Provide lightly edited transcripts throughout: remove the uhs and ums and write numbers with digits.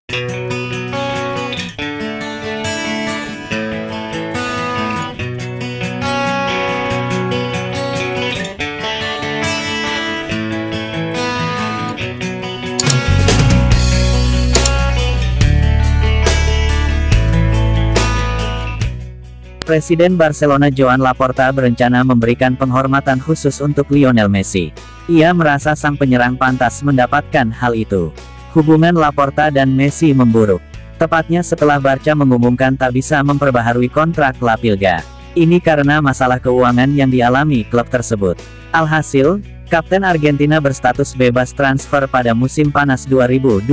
Presiden Barcelona Joan Laporta berencana memberikan penghormatan khusus untuk Lionel Messi. Ia merasa sang penyerang pantas mendapatkan hal itu. Hubungan Laporta dan Messi memburuk. Tepatnya setelah Barca mengumumkan tak bisa memperbaharui kontrak La Pilga. Ini karena masalah keuangan yang dialami klub tersebut. Alhasil, Kapten Argentina berstatus bebas transfer pada musim panas 2021.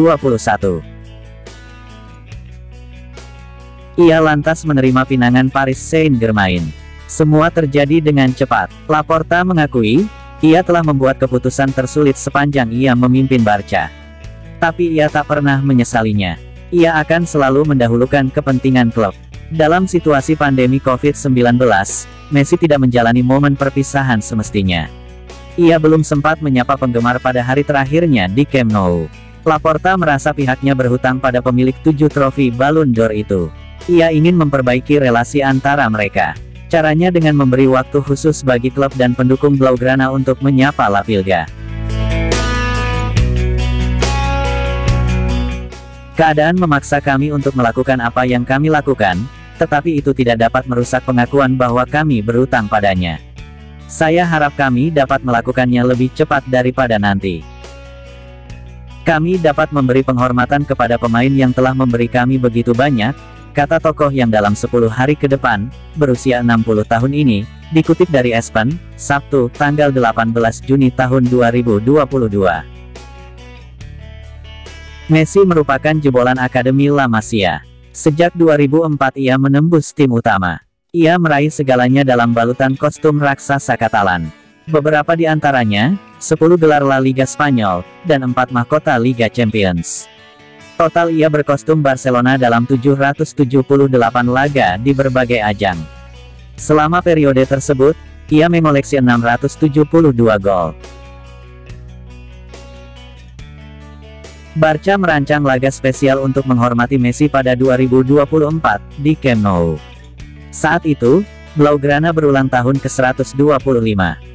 Ia lantas menerima pinangan Paris Saint-Germain. Semua terjadi dengan cepat. Laporta mengakui, ia telah membuat keputusan tersulit sepanjang ia memimpin Barca. Tapi ia tak pernah menyesalinya. Ia akan selalu mendahulukan kepentingan klub. Dalam situasi pandemi COVID-19, Messi tidak menjalani momen perpisahan semestinya. Ia belum sempat menyapa penggemar pada hari terakhirnya di Camp Nou. Laporta merasa pihaknya berhutang pada pemilik 7 trofi Ballon d'Or itu. Ia ingin memperbaiki relasi antara mereka. Caranya dengan memberi waktu khusus bagi klub dan pendukung Blaugrana untuk menyapa La Pilga. Keadaan memaksa kami untuk melakukan apa yang kami lakukan, tetapi itu tidak dapat merusak pengakuan bahwa kami berhutang padanya. Saya harap kami dapat melakukannya lebih cepat daripada nanti. Kami dapat memberi penghormatan kepada pemain yang telah memberi kami begitu banyak, kata tokoh yang dalam 10 hari ke depan, berusia 60 tahun ini, dikutip dari ESPN, Sabtu, tanggal 18 Juni tahun 2022. Messi merupakan jebolan Akademi La Masia. Sejak 2004 ia menembus tim utama. Ia meraih segalanya dalam balutan kostum raksasa Katalan. Beberapa di antaranya, 10 gelar La Liga Spanyol, dan 4 mahkota Liga Champions. Total ia berkostum Barcelona dalam 778 laga di berbagai ajang. Selama periode tersebut, ia mengoleksi 672 gol. Barca merancang laga spesial untuk menghormati Messi pada 2024 di Camp Nou. Saat itu, Blaugrana berulang tahun ke-125.